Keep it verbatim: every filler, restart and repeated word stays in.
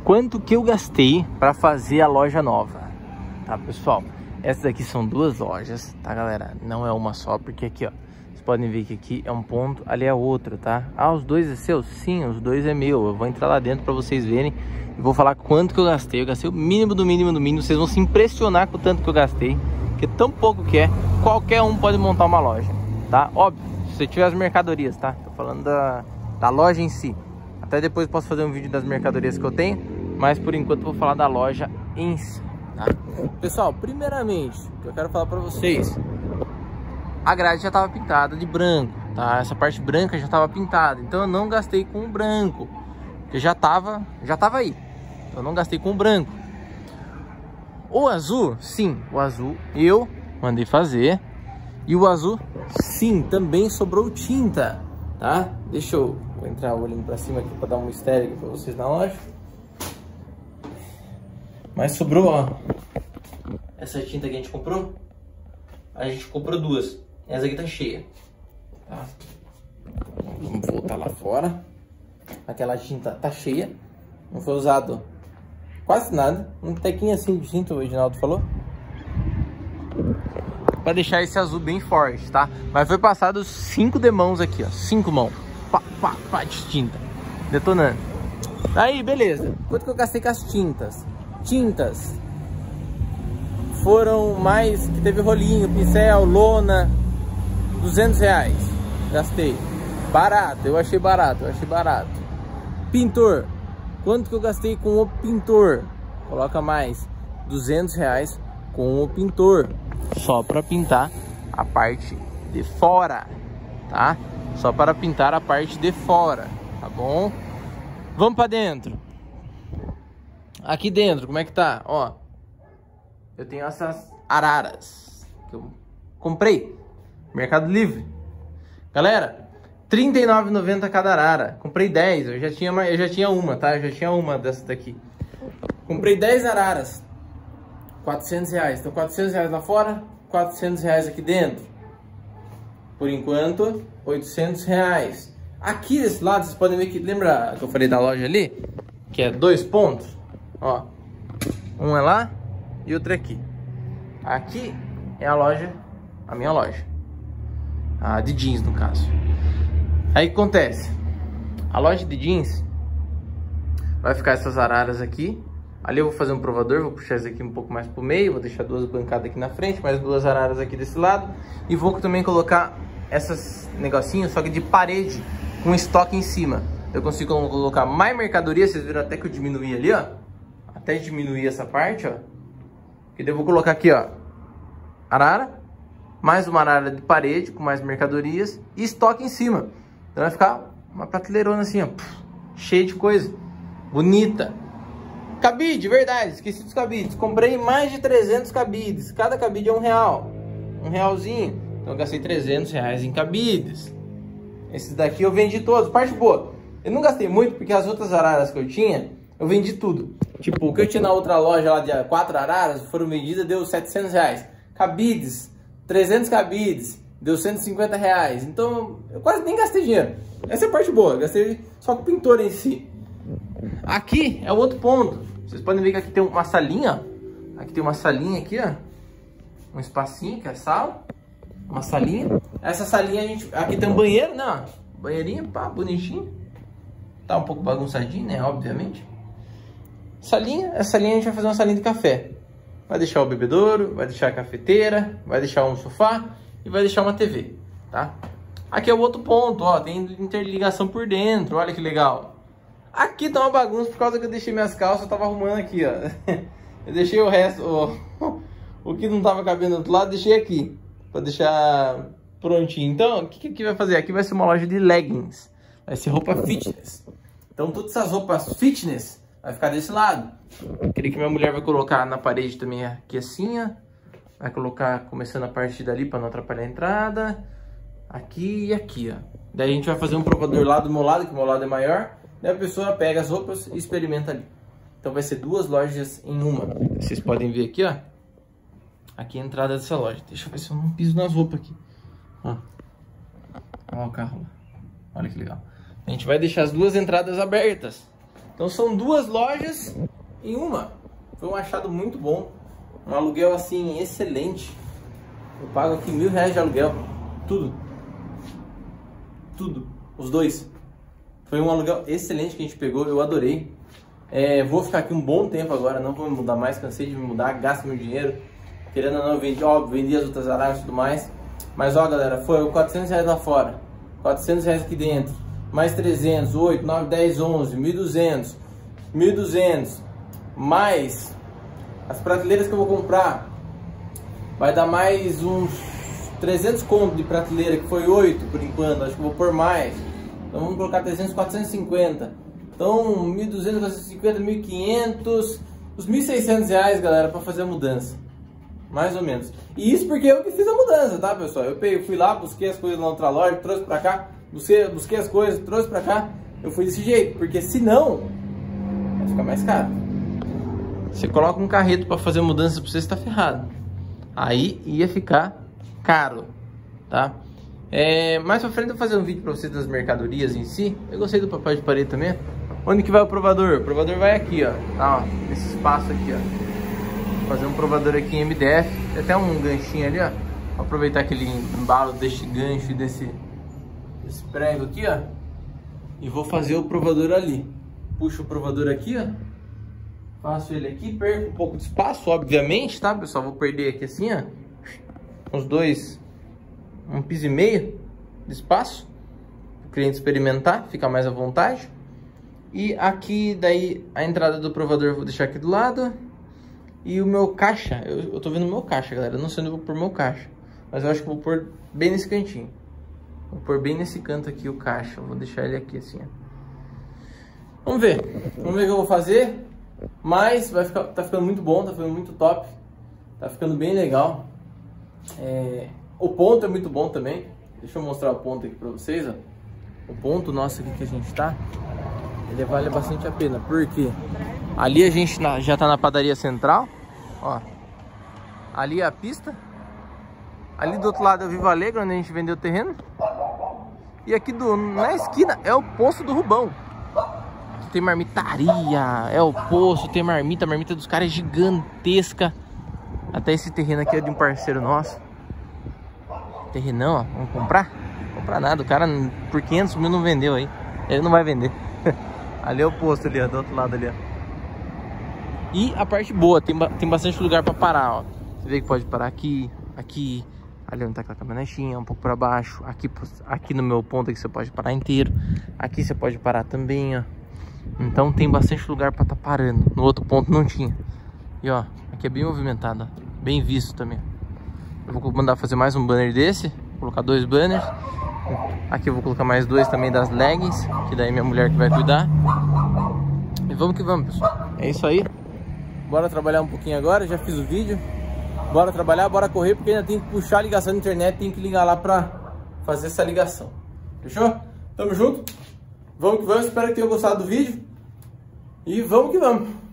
quanto que eu gastei para fazer a loja nova, tá, pessoal? Essas aqui são duas lojas, tá, galera? Não é uma só, porque aqui, ó, vocês podem ver que aqui é um ponto, ali é outro, tá? Ah, os dois é seu? Sim, os dois é meu. Eu vou entrar lá dentro para vocês verem e vou falar quanto que eu gastei. Eu gastei o mínimo do mínimo do mínimo. Vocês vão se impressionar com o tanto que eu gastei, porque tão pouco que é. Qualquer um pode montar uma loja, tá? Óbvio, se você tiver as mercadorias, tá? Tô falando da, da loja em si. Até depois posso fazer um vídeo das mercadorias que eu tenho, mas por enquanto eu vou falar da loja em si, tá? Pessoal, primeiramente, o que eu quero falar pra vocês, a grade já tava pintada de branco, tá? Essa parte branca já tava pintada, então eu não gastei com o branco, porque já tava, já tava aí. Eu não gastei com o branco. O azul, sim, o azul eu mandei fazer. E o azul, sim, também sobrou tinta, tá? Deixa eu vou entrar olhando pra cima aqui pra dar um mistério aqui pra vocês na loja. Mas sobrou, ó. Essa tinta que a gente comprou, a gente comprou duas. Essa aqui tá cheia, tá? Vamos voltar lá fora. Aquela tinta tá cheia. Não foi usado quase nada. Um tequinho assim de tinta, o Edinaldo falou, pra deixar esse azul bem forte, tá? Mas foi passado cinco demãos aqui, ó. Cinco mãos. Pá, pá, pá, de tinta. Detonando. Aí, beleza. Quanto que eu gastei com as tintas? Tintas foram mais, que teve rolinho, pincel, lona, duzentos reais. Gastei. Barato, eu achei barato, eu achei barato. Pintor. Quanto que eu gastei com o pintor? Coloca mais. duzentos reais com o pintor. Só para pintar a parte de fora, tá? Só para pintar a parte de fora, tá bom? Vamos para dentro. Aqui dentro, como é que tá? Ó, eu tenho essas araras que eu comprei Mercado Livre. Galera, trinta e nove reais e noventa centavos cada arara. Comprei dez, eu já tinha uma, eu já tinha uma, tá? Eu já tinha uma dessa daqui. Comprei dez araras. quatrocentos reais. Então quatrocentos reais lá fora, quatrocentos reais aqui dentro. Por enquanto, oitocentos reais. Aqui desse lado, vocês podem ver que, lembra que eu falei da loja ali? Que é dois pontos. Ó, um é lá e outro é aqui. Aqui é a loja, a minha loja. A de jeans, no caso. Aí o que acontece? A loja de jeans vai ficar essas araras aqui. Ali eu vou fazer um provador, vou puxar isso aqui um pouco mais pro meio, vou deixar duas bancadas aqui na frente, mais duas araras aqui desse lado. E vou também colocar essas negocinhos, só que de parede, com estoque em cima. Eu consigo colocar mais mercadoria, vocês viram até que eu diminuí ali, ó. Até diminuir essa parte, ó. Que daí eu vou colocar aqui, ó, arara, mais uma arara de parede, com mais mercadorias e estoque em cima. Então vai ficar uma prateleirona assim, ó, cheia de coisa, bonita. Cabide, verdade, esqueci dos cabides. Comprei mais de trezentos cabides. Cada cabide é um real. Um realzinho. Então eu gastei trezentos reais em cabides. Esses daqui eu vendi todos. Parte boa. Eu não gastei muito porque as outras araras que eu tinha, eu vendi tudo. Tipo, o que eu tinha na outra loja lá de quatro araras, foram vendidas, deu setecentos reais. Cabides, trezentos cabides, deu cento e cinquenta reais. Então eu quase nem gastei dinheiro. Essa é a parte boa. Eu gastei só com o pintor em si. Aqui é o outro ponto. Vocês podem ver que aqui tem uma salinha, ó. Aqui tem uma salinha aqui, ó. Um espacinho, que é a sala. Uma salinha. Essa salinha a gente... Aqui tem um banheiro, né? Banheirinho, pá, bonitinho. Tá um pouco bagunçadinho, né? Obviamente. Salinha. Essa salinha a gente vai fazer uma salinha de café. Vai deixar o bebedouro, vai deixar a cafeteira, vai deixar um sofá e vai deixar uma T V, tá? Aqui é o outro ponto, ó. Tem interligação por dentro, olha que legal. Aqui tá uma bagunça por causa que eu deixei minhas calças, eu tava arrumando aqui, ó. Eu deixei o resto, o, o que não tava cabendo do outro lado, deixei aqui. Pra deixar prontinho. Então, o que que aqui vai fazer? Aqui vai ser uma loja de leggings. Vai ser roupa fitness. Então, todas essas roupas fitness vai ficar desse lado. Aquele que minha mulher vai colocar na parede também aqui assim, ó. Vai colocar começando a partir dali pra não atrapalhar a entrada. Aqui e aqui, ó. Daí a gente vai fazer um provador lá do meu lado, que o meu lado é maior. Daí a pessoa pega as roupas e experimenta ali. Então vai ser duas lojas em uma. Vocês podem ver aqui, ó. Aqui é a entrada dessa loja. Deixa eu ver se eu não piso nas roupas aqui. Ó. Olha o carro lá. Olha que legal. A gente vai deixar as duas entradas abertas. Então são duas lojas em uma. Foi um achado muito bom. Um aluguel assim excelente. Eu pago aqui mil reais de aluguel. Tudo. Tudo. Os dois. Foi um aluguel excelente que a gente pegou. Eu adorei. É, vou ficar aqui um bom tempo agora. Não vou me mudar mais. Cansei de me mudar. Gasto meu dinheiro. Querendo ou não, vendi, ó, vendi as outras araras e tudo mais. Mas ó, galera, foi quatrocentos reais lá fora. quatrocentos reais aqui dentro. Mais trezentos, oito, nove, dez, onze, mil e duzentos. mil e duzentos. Mais as prateleiras que eu vou comprar. Vai dar mais uns trezentos conto de prateleira, que foi oito por enquanto. Acho que eu vou pôr mais. Então vamos colocar trezentos, quatrocentos e cinquenta. Então mil e duzentos, quatrocentos e cinquenta, mil e quinhentos. Os mil e seiscentos reais, galera, para fazer a mudança. Mais ou menos. E isso porque eu que fiz a mudança, tá, pessoal? Eu peguei, fui lá, busquei as coisas na outra loja, trouxe pra cá. Busquei, busquei as coisas, trouxe pra cá. Eu fui desse jeito, porque senão vai ficar mais caro. Você coloca um carreto pra fazer mudança pra você, você tá ferrado. Aí ia ficar caro, tá? É, mais pra frente eu vou fazer um vídeo pra vocês das mercadorias em si. Eu gostei do papel de parede também. Onde que vai o provador? O provador vai aqui, ó. Tá, ó, nesse espaço aqui, ó. Vou fazer um provador aqui em M D F. Tem até um ganchinho ali, ó. Vou aproveitar aquele embalo desse gancho e desse, desse prego aqui, ó. E vou fazer o provador ali. Puxo o provador aqui, ó. Faço ele aqui, perco um pouco de espaço, obviamente, tá, pessoal? Vou perder aqui assim, ó. Uns dois, um piso e meio de espaço. Para o cliente experimentar, ficar mais à vontade. E aqui, daí, a entrada do provador eu vou deixar aqui do lado. E o meu caixa, eu, eu tô vendo o meu caixa, galera. Eu não sei onde eu vou pôr meu caixa. Mas eu acho que vou pôr bem nesse cantinho. Vou pôr bem nesse canto aqui o caixa. Eu vou deixar ele aqui assim, ó. Vamos ver. Vamos ver o que eu vou fazer. Mas vai ficar, tá ficando muito bom, tá ficando muito top. Tá ficando bem legal. É, o ponto é muito bom também. Deixa eu mostrar o ponto aqui pra vocês, ó. O ponto nosso aqui que a gente tá, ele vale bastante a pena. Porque ali a gente já tá na padaria central, ó. Ali é a pista. Ali do outro lado é o Viva Alegre, onde a gente vendeu o terreno. E aqui do, na esquina é o poço do Rubão. Aqui tem marmitaria, é o poço, tem marmita. A marmita dos caras é gigantesca. Até esse terreno aqui é de um parceiro nosso. Terrenão, ó. Vamos comprar? Não comprar nada. O cara por quinhentos mil não vendeu aí. Ele não vai vender. Ali é o posto ali, ó. Do outro lado ali, ó. E a parte boa, tem, tem bastante lugar pra parar, ó. Você vê que pode parar aqui, aqui, ali onde tá aquela caminhonetinha, um pouco pra baixo. Aqui, aqui no meu ponto aqui você pode parar inteiro. Aqui você pode parar também, ó. Então tem bastante lugar pra tá parando. No outro ponto não tinha. E ó, aqui é bem movimentado, ó. Bem visto também. Eu vou mandar fazer mais um banner desse. Vou colocar dois banners. Aqui eu vou colocar mais dois também das leggings, que daí minha mulher que vai cuidar. E vamos que vamos, pessoal. É isso aí. Bora trabalhar um pouquinho agora, já fiz o vídeo. Bora trabalhar, bora correr, porque ainda tem que puxar a ligação da internet. Tem que ligar lá pra fazer essa ligação. Fechou? Tamo junto. Vamos que vamos, espero que tenham gostado do vídeo. E vamos que vamos.